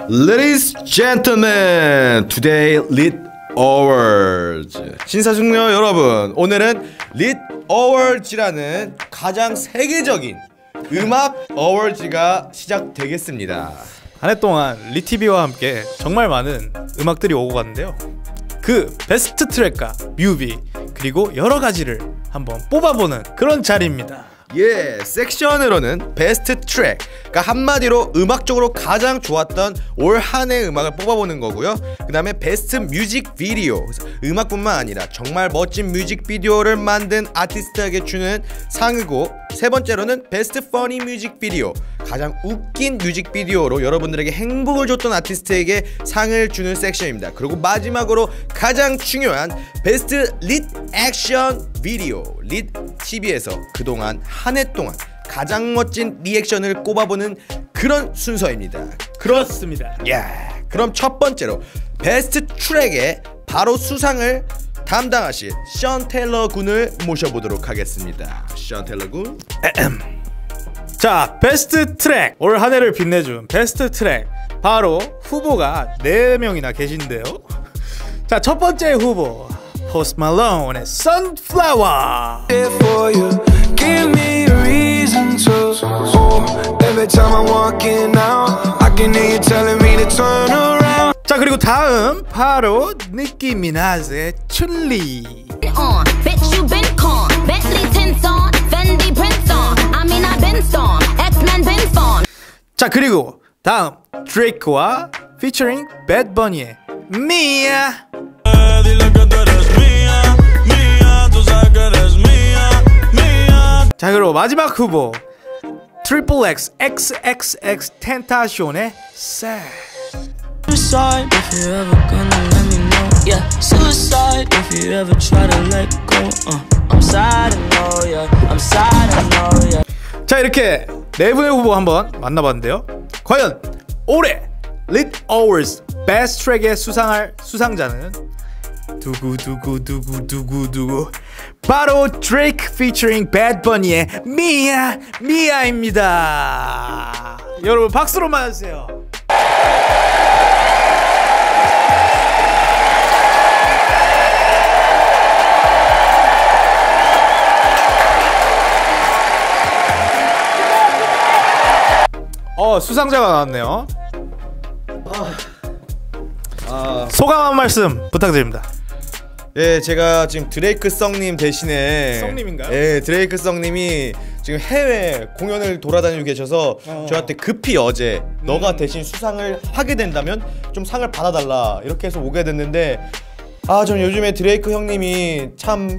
Ladies, gentlemen, today Lit Awards. 신사숙녀 여러분, 오늘은 Lit Awards라는 가장 세계적인 음악 어워즈가 시작되겠습니다. 한 해 동안 리티비와 함께 정말 많은 음악들이 오고 갔는데요. 그 베스트 트랙과 뮤비 그리고 여러 가지를 한번 뽑아보는 그런 자리입니다. 예, 섹션으로는 베스트 트랙, 그러니까 한마디로 음악적으로 가장 좋았던 올 한 해 음악을 뽑아보는 거고요. 그 다음에 베스트 뮤직비디오, 음악뿐만 아니라 정말 멋진 뮤직비디오를 만든 아티스트에게 주는 상이고, 세 번째로는 베스트 퍼니 뮤직비디오, 가장 웃긴 뮤직비디오로 여러분들에게 행복을 줬던 아티스트에게 상을 주는 섹션입니다. 그리고 마지막으로 가장 중요한 베스트 릿 액션 비디오, 릿 TV에서 그동안 한 해 동안 가장 멋진 리액션을 꼽아보는 그런 순서입니다. 그렇습니다. 그럼 첫 번째로 베스트 트랙에 바로 수상을 담당하실 션 테일러 군을 모셔보도록 하겠습니다. 션 테일러 군. 자, 베스트 트랙, 올 한 해를 빛내준 베스트 트랙, 바로 후보가 4명이나 계신데요. 자, 첫 번째 후보 포스트 말론의 Sunflower. Give me a reason to. Every time I'm walking out, I can hear you telling me to turn around. 자, 그리고 다음 바로 니키 미나즈의 춘리. Bitch you been con, Bentley tints on, Fendi prints on. I mean I've been storm, X-Men been formed. 자, 그리고 다음 드레이크와 featuring Bad Bunny의 Mia. 자, 그리고 마지막 후보 트리플 X XXX 텐타션의 Sad. Suicide if you ever gonna let me know. Yeah, suicide if you ever try to let go. I'm sad, I know, yeah. I'm sad, I know, yeah. 자, 이렇게 네 분의 후보 한번 만나봤는데요. 과연 올해 Lit Awards Best Track에 수상할 수상자는 두구 바로 드레이크 featuring Bad Bunny의 미아입니다. 여러분 박수로 맞아주세요. 수상자가 나왔네요. 소감 한 말씀 부탁드립니다. 예, 제가 지금 드레이크 썽님 대신에 썽님인가요? 예, 드레이크 썽님이 지금 해외 공연을 돌아다니고 계셔서 저한테 급히 어제 너가 대신 수상을 하게 된다면 좀 상을 받아달라 이렇게 해서 오게 됐는데, 전 요즘에 드레이크 형님이 참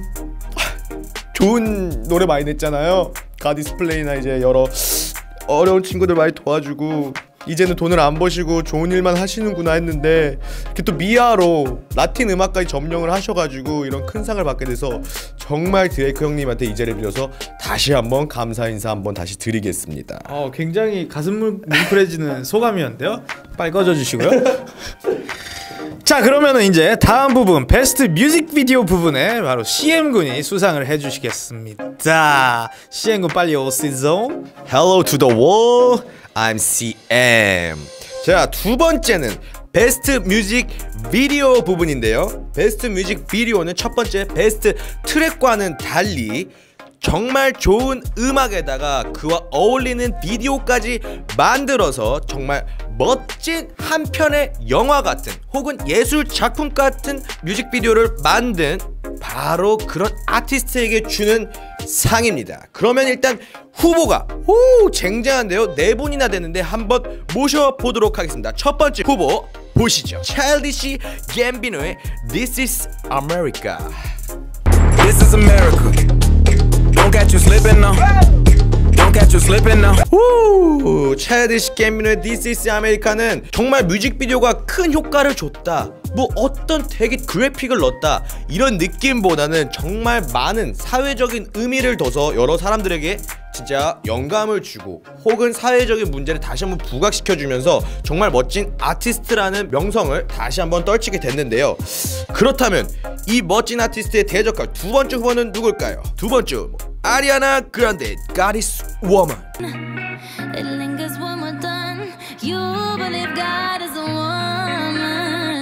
좋은 노래 많이 냈잖아요. 가디스플레이나 이제 여러 어려운 친구들 많이 도와주고 이제는 돈을 안 버시고 좋은 일만 하시는구나 했는데, 이렇게 또 미아로 라틴 음악까지 점령을 하셔가지고 이런 큰 상을 받게 돼서 정말 드레이크 형님한테 이 자리를 빌어서 다시 한번 감사 인사 한번 다시 드리겠습니다. 굉장히 가슴 뭉클해지는 소감이었는데요. 빨리 꺼져주시고요. 자, 그러면은 이제 다음 부분 베스트 뮤직비디오 부분에 바로 CM군이 수상을 해주시겠습니다. CM군 빨리 오시죠. Hello to the world, I'm CM. 자, 두 번째는 베스트 뮤직 비디오 부분인데요. 베스트 뮤직 비디오는 첫 번째 베스트 트랙과는 달리 정말 좋은 음악에다가 그와 어울리는 비디오까지 만들어서 정말 멋진 한 편의 영화 같은 혹은 예술 작품 같은 뮤직비디오를 만든 바로 그런 아티스트에게 주는 상입니다. 그러면 일단 후보가 쟁쟁한데요. 4분이나 되는데 한번 모셔보도록 하겠습니다. 첫 번째 후보 보시죠. Childish Gambino의 This is America. This is America. Don't catch you slipping now. Don't catch you slipping now. Childish Gambino의 This is America는 정말 뮤직비디오가 큰 효과를 줬다, 뭐 어떤 되게 그래픽을 넣었다 이런 느낌보다는 정말 많은 사회적인 의미를 둬서 여러 사람들에게 진짜 영감을 주고 혹은 사회적인 문제를 다시 한번 부각시켜주면서 정말 멋진 아티스트라는 명성을 다시 한번 떨치게 됐는데요. 그렇다면 이 멋진 아티스트의 대적할 두 번째 후보는 누굴까요? 두 번째 후보 아리아나 그란데 God is Woman. It lingers when we're done. You believe God is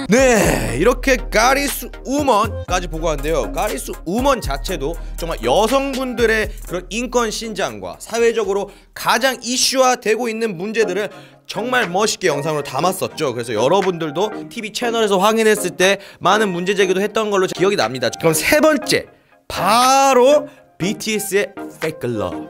네, 이렇게 가리스 우먼까지 보고 왔는데요. 가리스 우먼 자체도 정말 여성분들의 그런 인권 신장과 사회적으로 가장 이슈화되고 있는 문제들을 정말 멋있게 영상으로 담았었죠. 그래서 여러분들도 TV 채널에서 확인했을 때 많은 문제 제기도 했던 걸로 기억이 납니다. 그럼 세 번째, 바로 BTS의 Fake Love.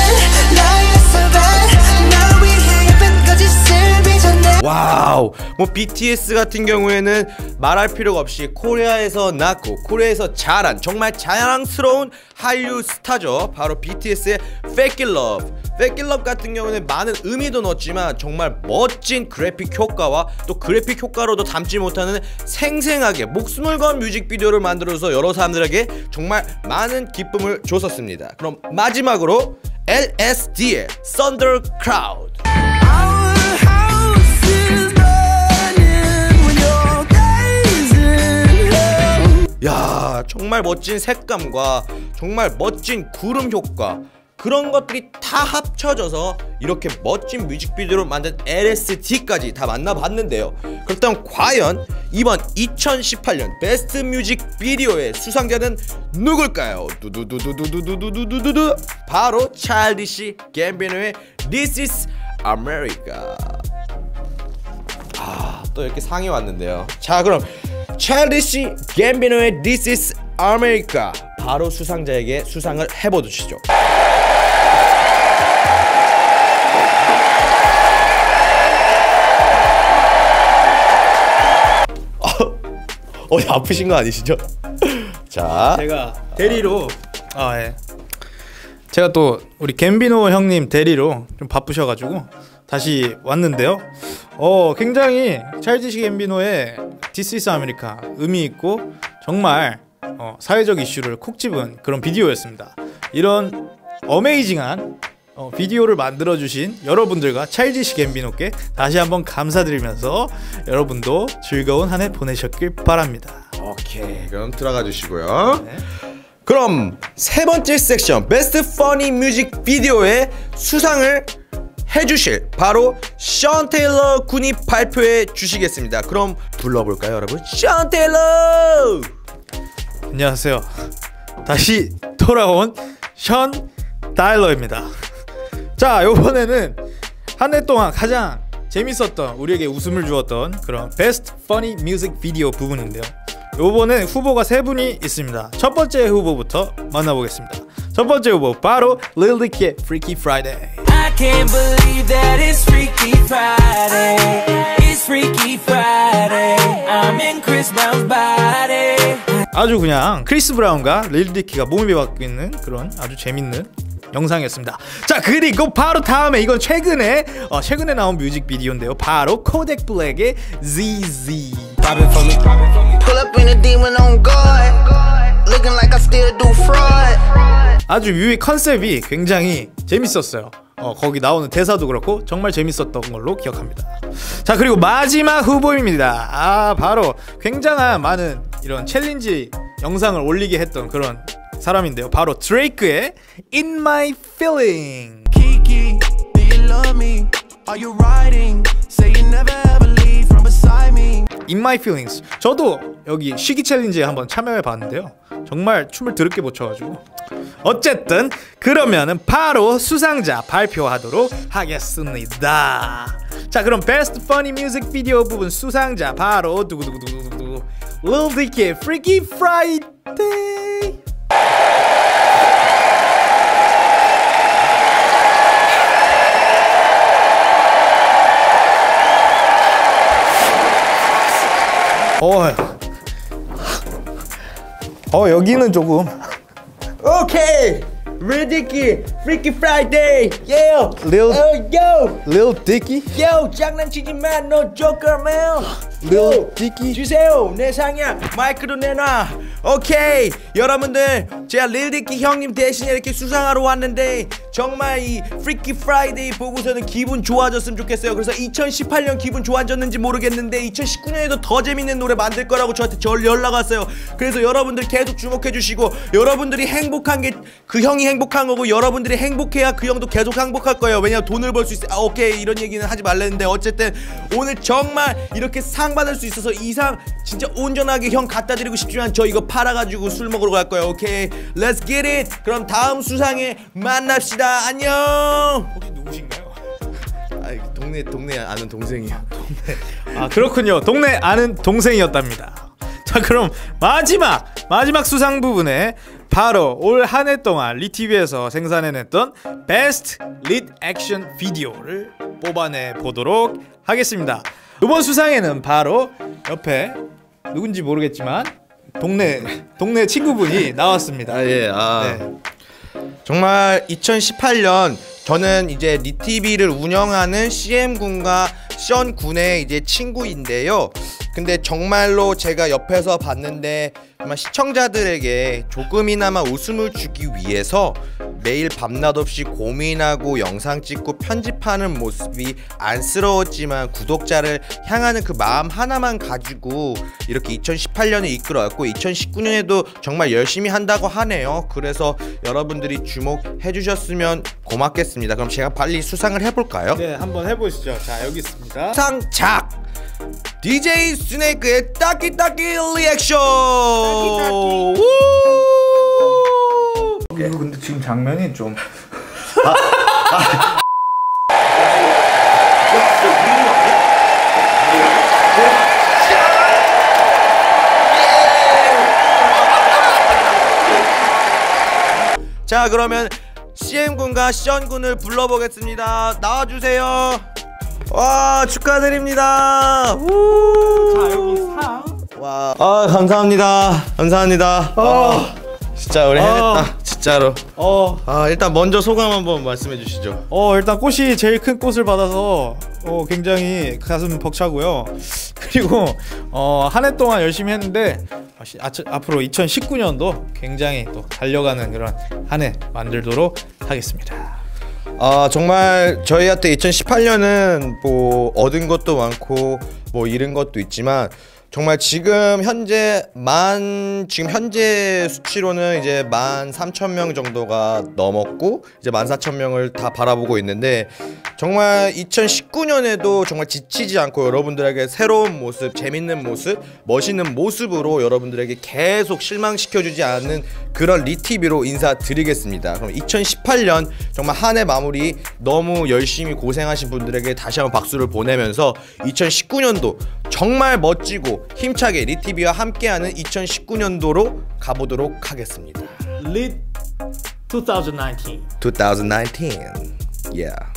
와우, 뭐 BTS 같은 경우에는 말할 필요가 없이 코리아에서 낳고 코리아에서 자란 정말 자랑스러운 한류 스타죠. 바로 BTS의 Fake Love. Fake Love 같은 경우는 많은 의미도 넣었지만 정말 멋진 그래픽 효과와 또 그래픽 효과로도 담지 못하는 생생하게 목숨을 건 뮤직비디오를 만들어서 여러 사람들에게 정말 많은 기쁨을 줬었습니다. 그럼 마지막으로 LSD의 Thunder Cloud. 야, 정말 멋진 색감과 정말 멋진 구름 효과, 그런 것들이 다 합쳐져서 이렇게 멋진 뮤직비디오를 만든 LSD까지 다 만나봤는데요. 그렇다면 과연 이번 2018년 베스트 뮤직비디오의 수상자는 누굴까요? 두두두두두두두두두두, 바로 차일디시 갬비노의 This is America. 또 이렇게 상이 왔는데요. 자, 그럼 차일디시 갬비노의 This is America, 바로 수상자에게 수상을 해보시죠. 어디 아프신 거 아니시죠? 자, 제가 대리로 예. 제가 또 우리 갬비노 형님 대리로 좀 바쁘셔가지고 다시 왔는데요. 굉장히 차일디시 갬비노의 This is America 의미 있고 정말 사회적 이슈를 콕 집은 그런 비디오였습니다. 이런 어메이징한 비디오를 만들어주신 여러분들과 차일디시 갬비노께 다시 한번 감사드리면서 여러분도 즐거운 한 해 보내셨길 바랍니다. 오케이, 그럼 들어가 주시고요. 네. 그럼 세 번째 섹션 베스트 퍼니 뮤직 비디오의 수상을 해주실 바로 션 테일러 군이 발표해 주시겠습니다. 그럼 불러볼까요, 여러분? 션 테일러! 안녕하세요. 다시 돌아온 션 타일러입니다. 자, 요번에는 한 해 동안 가장 재밌었던, 우리에게 웃음을 주었던 그런 베스트 퍼니 뮤직 비디오 부분인데요. 요번엔 후보가 세 분이 있습니다. 첫 번째 후보부터 만나보겠습니다. 첫 번째 후보 바로 Lil Dicky의 Freaky Friday. I can't believe that it's Freaky Friday. It's Freaky Friday. I'm in Chris Brown's body. 아주 그냥 크리스 브라운과 릴 디키가 몸이 바뀌는 그런 아주 재밌는 영상이었습니다. 자, 그리고 바로 다음에 이건 최근에 나온 뮤직비디오인데요. 바로 코덱 블랙의 ZZ. 아주 뮤비 컨셉이 굉장히 재밌었어요. 거기 나오는 대사도 그렇고 정말 재밌었던 걸로 기억합니다. 자, 그리고 마지막 후보입니다. 바로 굉장한 많은 이런 챌린지 영상을 올리게 했던 그런 사람인데요. 바로 드레이크의 In My Feeling. Kiki, do you love me? Are you riding? Say you never ever leave from beside me. In My Feelings. 저도 여기 쉬기 챌린지에 한번 참여해 봤는데요. 정말 춤을 드럽게 못 춰가지고. 어쨌든 그러면은 바로 수상자 발표하도록 하겠습니다. 자, 그럼 베스트 퍼니 뮤직 비디오 부분 수상자 바로 두구두구두구두구 Lil Dicky Freaky Friday. 여기는 조금 오케이, Lil Dicky Freaky Friday. Yeah. Lil Dicky. Yo, 장난치지 마, 너 조커맨. Lil Dicky 주세요, 내 상야 마이크도 내놔. 오케이, 여러분들 제가 Lil Dicky 형님 대신에 이렇게 수상하러 왔는데 정말 이 Freaky Friday 보고서는 기분 좋아졌으면 좋겠어요. 그래서 2018년 기분 좋아졌는지 모르겠는데 2019년에도 더 재밌는 노래 만들 거라고 저한테 연락 왔어요. 그래서 여러분들 계속 주목해 주시고 여러분들이 행복한 게 그 형이 행복한 거고 여러분들이 행복해야 그 형도 계속 행복할 거예요. 왜냐면 돈을 벌 수 있어요. 오케이 이런 얘기는 하지 말랬는데 어쨌든 오늘 정말 이렇게 상 받을 수 있어서 이 상 진짜 온전하게 형 갖다 드리고 싶지만 저 이거 팔아가지고 술 먹으러 갈 거예요. 오케이 Let's get it. 그럼 다음 수상에 만납시다. 안녕. 혹시 누구신가요? 동네 아는 동생이야. 아 그렇군요. 동네 아는 동생이었답니다. 자 그럼 마지막 수상 부분에 바로 올 한 해 동안 리TV에서 생산해냈던 베스트 리드 액션 비디오를 뽑아내 보도록 하겠습니다. 이번 수상에는 바로 옆에 누군지 모르겠지만 동네 친구분이 나왔습니다. 네. 정말 2018년 저는 이제 리TV를 운영하는 CM군과 션군의 이제 친구인데요. 근데 정말로 제가 옆에서 봤는데 정말 시청자들에게 조금이나마 웃음을 주기 위해서 매일 밤낮 없이 고민하고 영상 찍고 편집하는 모습이 안쓰러웠지만 구독자를 향하는 그 마음 하나만 가지고 이렇게 2018년을 이끌어왔고 2019년에도 정말 열심히 한다고 하네요. 그래서 여러분들이 주목해 주셨으면 고맙겠습니다. 그럼 제가 빨리 수상을 해볼까요? 네, 한번 해보시죠. 자, 여기 있습니다. 수상작 DJ 스네이크의 따끼따끼 리액션. 이거 근데 지금 장면이 좀 자 그러면 CM군과 션군을 불러보겠습니다. 나와주세요. 와 축하드립니다. 자 여기 상. 와, 감사합니다. 진짜 우리 해냈다. 진짜로. 일단 먼저 소감 한번 말씀해 주시죠. 일단 꽃이 제일 큰 꽃을 받아서 굉장히 가슴 벅차고요. 그리고 한 해 동안 열심히 했는데 앞으로 2019년도 굉장히 또 달려가는 그런 한 해 만들도록 하겠습니다. 정말 저희한테 2018년은 뭐 얻은 것도 많고 뭐 잃은 것도 있지만 정말 지금 현재 수치로는 이제 13,000명 정도가 넘었고 이제 14,000명을 다 바라보고 있는데 정말 2019년에도 정말 지치지 않고 여러분들에게 새로운 모습, 재밌는 모습, 멋있는 모습으로 여러분들에게 계속 실망시켜주지 않는 그런 리TV로 인사드리겠습니다. 그럼 2018년 정말 한 해 마무리 너무 열심히 고생하신 분들에게 다시 한번 박수를 보내면서 2019년도 정말 멋지고 힘차게 리TV와 함께하는 2019년도로 가보도록 하겠습니다. Lit 2019. 2019. Yeah.